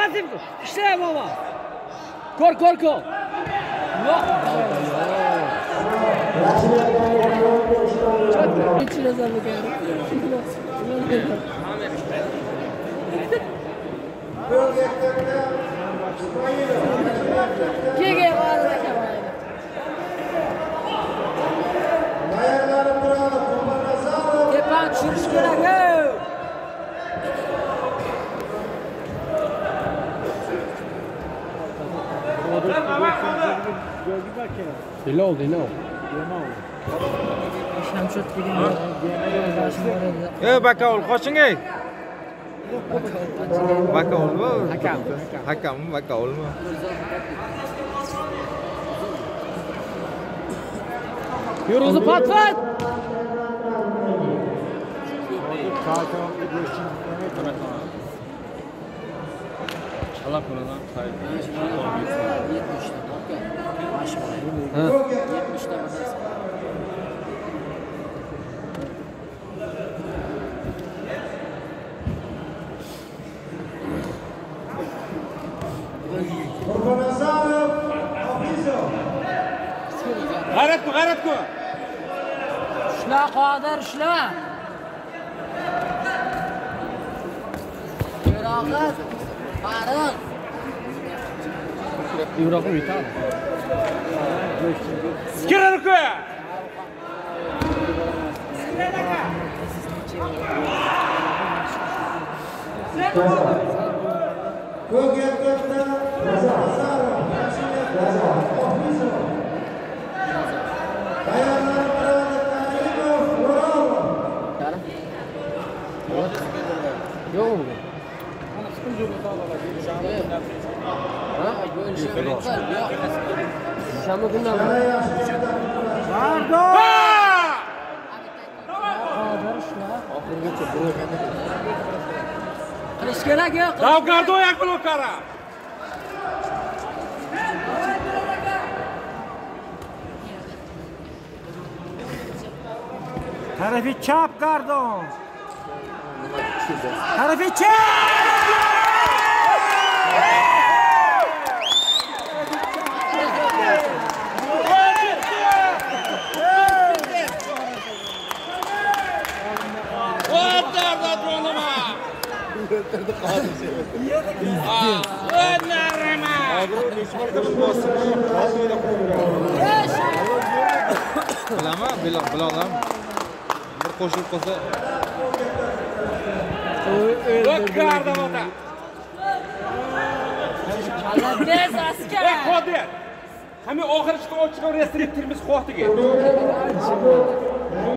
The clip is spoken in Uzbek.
Nazim. İşte baba. Kor. Yok. İçine zarlı geldi. Gel var da kemal. Tepan çürüş gerek. Ne oldu? Şamşot Ey Bakavul, qoching ey. Bakavulmi? Hakammi, Bakavulmi? Yoruzu patlat. Allah korusun. Hayır. 70'te. G'ayrat ku. Shla Qodir, shla. Yurog'at, Farruh. Yurog'im yetadi. Skirlar ku. Yok. Şam'ı günden mi? Vardo! Qilish kerak yo'q. Davgardo oyoq bilan qara. Tarafi chap Gardon. Tarafi chap. Bilaman, bilaman. Bir qo'shib qolsa. Bakkarda ota. Qalbdez askar. Qodir. Hamma oxiri chiqib restorib turmiz qo'xtiga.